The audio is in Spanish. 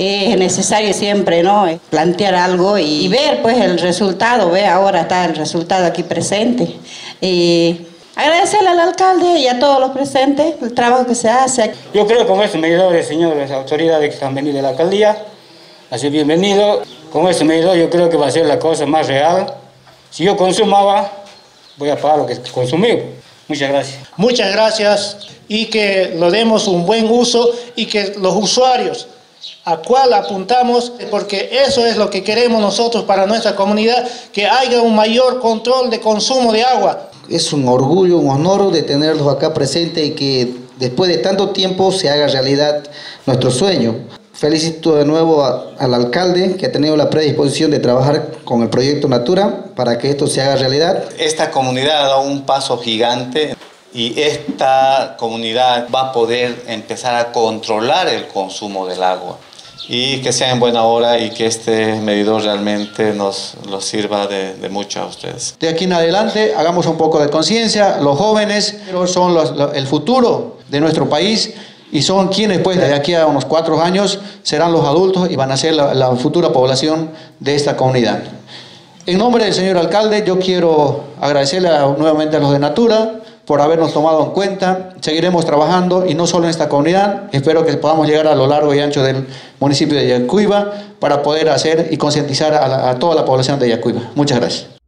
Es necesario siempre, ¿no?, plantear algo y ver pues el resultado. Ve, ahora está el resultado aquí presente. Y agradecerle al alcalde y a todos los presentes el trabajo que se hace. Yo creo que con estos medidores, señores autoridades que han venido de la alcaldía, así bienvenido. Con este medidor yo creo que va a ser la cosa más real. Si yo consumaba, voy a pagar lo que consumí. Muchas gracias. Muchas gracias y que lo demos un buen uso y que los usuarios a cuál apuntamos, porque eso es lo que queremos nosotros para nuestra comunidad, que haya un mayor control de consumo de agua. Es un orgullo, un honor de tenerlos acá presentes y que después de tanto tiempo se haga realidad nuestro sueño. Felicito de nuevo al alcalde que ha tenido la predisposición de trabajar con el proyecto Natura para que esto se haga realidad. Esta comunidad ha dado un paso gigante y esta comunidad va a poder empezar a controlar el consumo del agua. Y que sea en buena hora y que este medidor realmente nos sirva de mucho a ustedes. De aquí en adelante hagamos un poco de conciencia. Los jóvenes son el futuro de nuestro país y son quienes pues de aquí a unos 4 años serán los adultos y van a ser la futura población de esta comunidad. En nombre del señor alcalde yo quiero agradecerle nuevamente a los de Natura por habernos tomado en cuenta. Seguiremos trabajando y no solo en esta comunidad, espero que podamos llegar a lo largo y ancho del municipio de Yacuiba para poder hacer y concientizar a toda la población de Yacuiba. Muchas gracias.